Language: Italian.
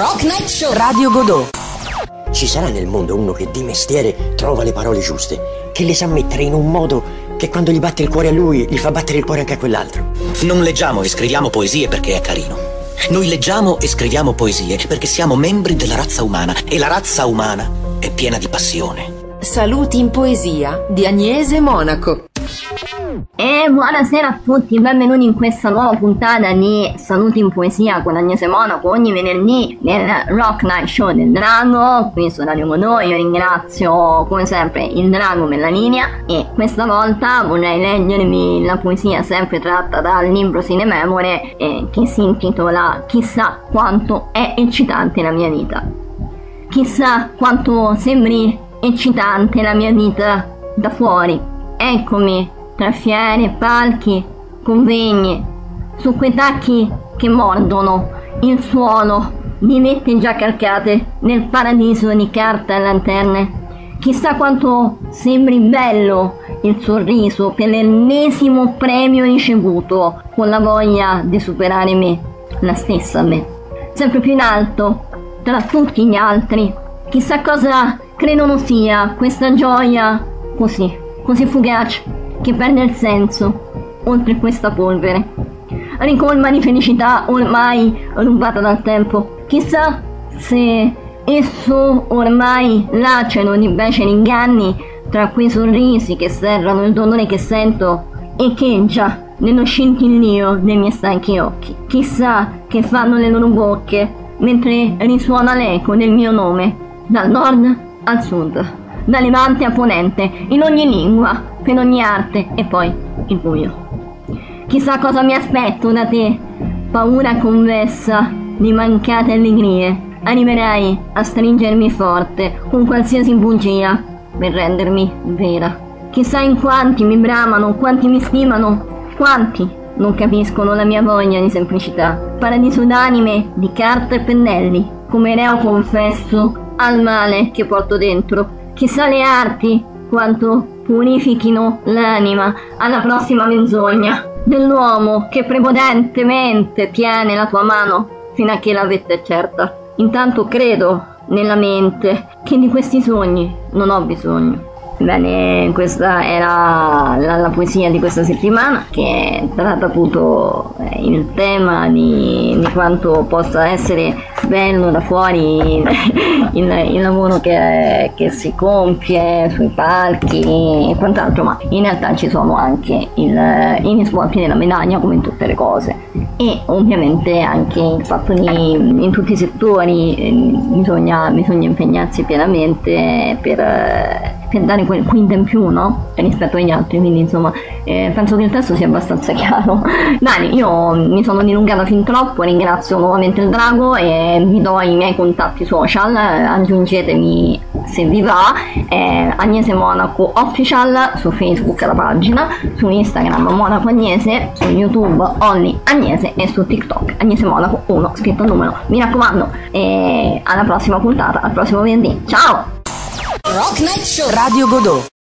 Rock Night Show Radio Godot. Ci sarà nel mondo uno che di mestiere trova le parole giuste, che le sa mettere in un modo che quando gli batte il cuore a lui, gli fa battere il cuore anche a quell'altro. Non leggiamo e scriviamo poesie perché è carino. Noi leggiamo e scriviamo poesie perché siamo membri della razza umana e la razza umana è piena di passione. Saluti in poesia di Agnese Monaco. E buonasera a tutti, benvenuti in questa nuova puntata di Saluti in Poesia con Agnese Monaco, ogni venerdì nel Rock Night Show del Drago, qui su Radio Godot. Io ringrazio come sempre il Drago per la linea e questa volta vorrei leggervi la poesia sempre tratta dal libro Cinememore che si intitola Chissà quanto è eccitante la mia vita. Chissà quanto sembri eccitante la mia vita da fuori, eccomi tra fiere, palchi, convegni, su quei tacchi che mordono il suolo di vette già calcate nel paradiso di carta e lanterne. Chissà quanto sembri bello il sorriso per l'ennesimo premio ricevuto, con la voglia di superare me, la stessa me, sempre più in alto tra tutti gli altri. Chissà cosa credono sia questa gioia così fugace, che perde il senso oltre questa polvere, ricolma di felicità ormai rubata dal tempo. Chissà se esso ormai lacero di beceri inganni tra quei sorrisi che serrano il dolore che sento e cheggia nello scintillio dei miei stanchi occhi. Chissà che fanno le loro bocche mentre risuona l'eco del mio nome dal nord al sud, da levante a ponente, in ogni lingua, per ogni arte, e poi il buio. Chissà cosa mi aspetto da te, paura convessa di mancate allegrie. Arriverai a stringermi forte con qualsiasi bugia per rendermi vera. Chissà in quanti mi bramano, quanti mi stimano, quanti non capiscono la mia voglia di semplicità. Paradiso d'anime, di carta e pennelli, come reo confesso al male che porto dentro. Chissà le arti quanto purifichino l'anima alla prossima menzogna dell'uomo che prepotentemente tiene la tua mano fino a che la vetta è certa. Intanto credo nella mente che di questi sogni non ho bisogno. Bene, questa era la poesia di questa settimana, che tratta appunto il tema di quanto possa essere bello da fuori il lavoro che si compie sui palchi e quant'altro, ma in realtà ci sono anche i risvolti della medaglia, come in tutte le cose, e ovviamente anche il fatto di in tutti i settori bisogna impegnarsi pienamente per dare quel quinto in più, no? Rispetto agli altri, quindi insomma penso che il testo sia abbastanza chiaro. Bene, io mi sono dilungata fin troppo, ringrazio nuovamente il Drago e vi do i miei contatti social, aggiungetemi se vi va, Agnese Monaco Official su Facebook la pagina, su Instagram Monaco Agnese, su YouTube Only Agnese e su TikTok Agnese Monaco 1 scritto al numero. Mi raccomando, alla prossima puntata, al prossimo venerdì, ciao! Rock Night Show Radio Godot.